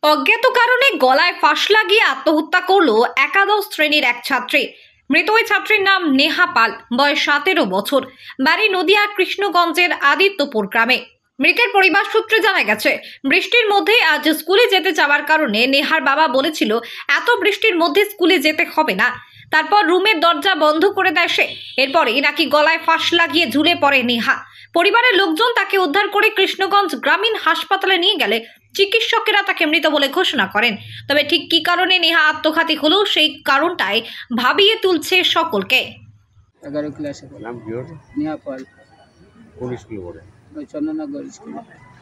অজ্ঞাত কারণে গলায় ফাঁস লাগিয়ে আত্মহত্যা করলো একাদশ শ্রেণীর এক ছাত্রী। মৃত ওই ছাত্রীর নাম নেহা পাল, বয়স 17 বছর, বাড়ি নদিয়া কৃষ্ণগঞ্জের আদিত্যপুর গ্রামে। মৃতের পরিবার সূত্রে জানা গেছে, বৃষ্টির মধ্যে আজ স্কুলে যেতে যাওয়ার কারণে নেহার বাবা বলেছিল এত বৃষ্টির মধ্যে স্কুলে যেতে হবে না। তারপর রুমের দরজা বন্ধ করে দেয় সে। এরপরেই নাকি গলায় ফাঁস লাগিয়ে ঝুলে পড়ে নেহা। পরিবারের লোকজন তাকে উদ্ধার করে কৃষ্ণগঞ্জ গ্রামীণ হাসপাতালে নিয়ে গেলে চিকিৎসকেরা তাকে মৃত বলে ঘোষণা করেন। তবে ঠিক কী কারণে নেহা আত্মঘাতী হলো সেই কারণটাই ভাবিয়ে তুলছে সকলকে। 11 ক্লাসে নাম কি ওর? নেহা পাল, কোন স্কুলে পড়ে? ওই চন্দননগর স্কুল।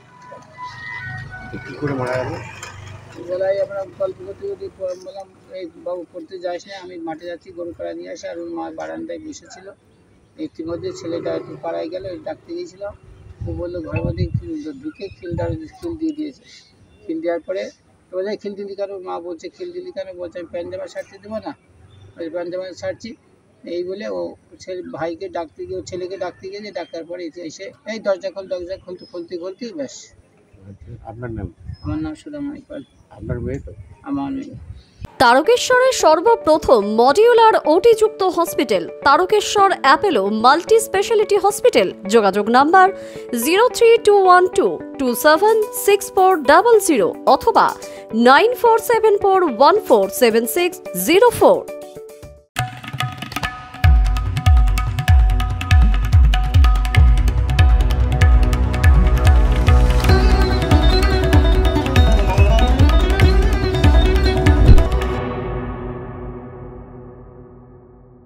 তো কি করে মারা গেল? বলাই আমরা গল্প করতে করতে বললাম, এই বাবু পড়তে যাস না, আমি মাঠে যাচ্ছি গরু কাড়া নিয়ে আসে। আর ওর মা বারান্দায় বসেছিল। ইতিমধ্যে ছেলেটা একটু পাড়ায় গেল, ডাকতে গিয়েছিল। ও বললো ঘরের মধ্যে ঢুকে খিল দিয়ে দিয়েছে। খিল দেওয়ার পরে বলে খিল দিলি কেন? মা বলছে খিল দিলি কেন? বলছে আমি প্যান্ট জামা ছাড়তে দেবো না, ওই প্যান্ট জামা ছাড়ছি। এই বলে ও ভাইকে ডাকতে গিয়ে, ছেলেকে ডাকতে গিয়ে, ডাকার পরে এসে এই দরজা খুলতে ব্যাস। আপনার নাম? আমার নাম সুদামাই পাল। আপনার মেয়ে তো? আমার মেয়ে। তারকেশ্বরের সর্বপ্রথম মডিউলার ওটি-যুক্ত hospital Tarakeswar Apollo multi speciality hospital. যোগাযোগ নাম্বার 03212276400 অথবা 9474147604।